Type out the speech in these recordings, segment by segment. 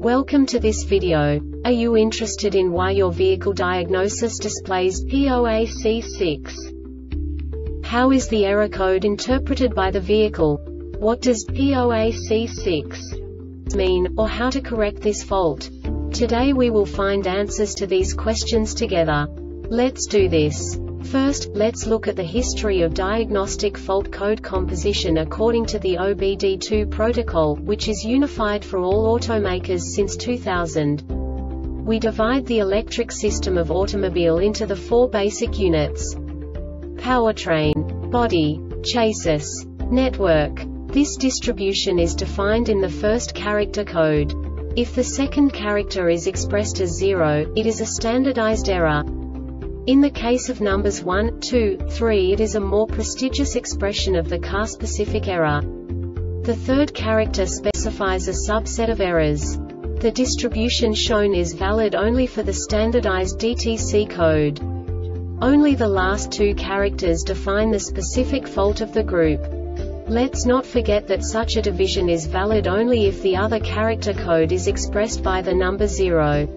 Welcome to this video. Are you interested in why your vehicle diagnosis displays P0AC6? How is the error code interpreted by the vehicle? What does P0AC6 mean, or how to correct this fault? Today we will find answers to these questions together. Let's do this. First, let's look at the history of diagnostic fault code composition according to the OBD2 protocol, which is unified for all automakers since 2000. We divide the electric system of automobile into the four basic units: powertrain, body, chassis, network. This distribution is defined in the first character code. If the second character is expressed as 0, it is a standardized error. In the case of numbers 1, 2, 3, it is a more prestigious expression of the car-specific error. The third character specifies a subset of errors. The distribution shown is valid only for the standardized DTC code. Only the last two characters define the specific fault of the group. Let's not forget that such a division is valid only if the other character code is expressed by the number 0.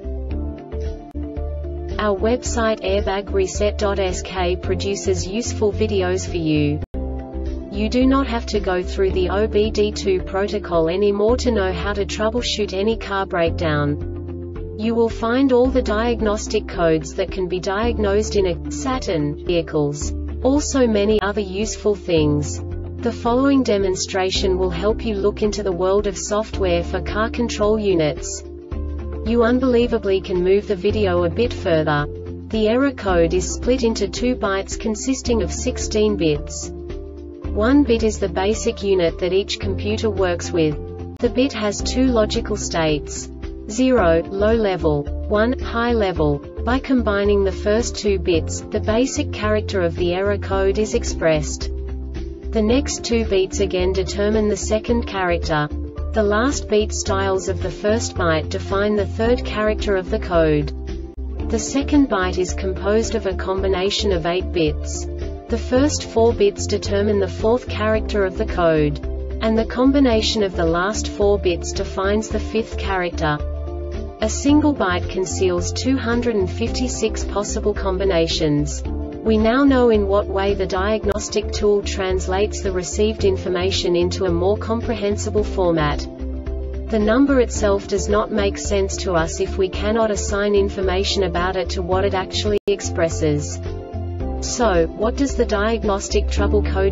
Our website airbagreset.sk produces useful videos for you. You do not have to go through the OBD2 protocol anymore to know how to troubleshoot any car breakdown. You will find all the diagnostic codes that can be diagnosed in a Saturn vehicles. Also many other useful things. The following demonstration will help you look into the world of software for car control units. You unbelievably can move the video a bit further. The error code is split into 2 bytes consisting of 16 bits. 1 bit is the basic unit that each computer works with. The bit has 2 logical states: 0, low level, 1, high level. By combining the first 2 bits, the basic character of the error code is expressed. The next 2 beats again determine the second character. The last beat styles of the first byte define the third character of the code. The second byte is composed of a combination of 8 bits. The first 4 bits determine the fourth character of the code. And the combination of the last 4 bits defines the fifth character. A single byte conceals 256 possible combinations. We now know in what way the diagnostic tool translates the received information into a more comprehensible format. The number itself does not make sense to us if we cannot assign information about it to what it actually expresses. So, what does the diagnostic trouble code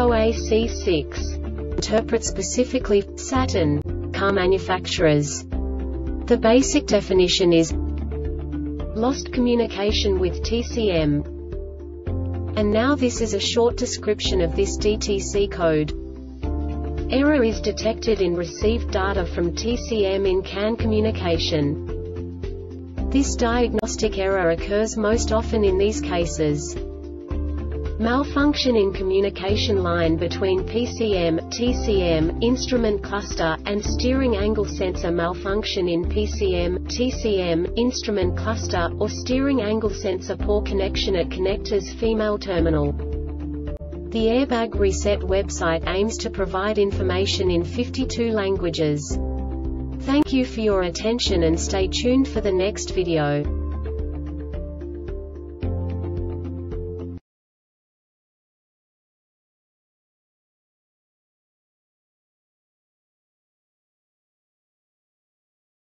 P0AC6 interpret specifically for Saturn car manufacturers? The basic definition is lost communication with TCM. And now this is a short description of this DTC code. Error is detected in received data from TCM in CAN communication. This diagnostic error occurs most often in these cases: malfunction in communication line between PCM, TCM, instrument cluster, and steering angle sensor, malfunction in PCM, TCM, instrument cluster, or steering angle sensor, poor connection at connector's female terminal. The Airbag Reset website aims to provide information in 52 languages. Thank you for your attention and stay tuned for the next video.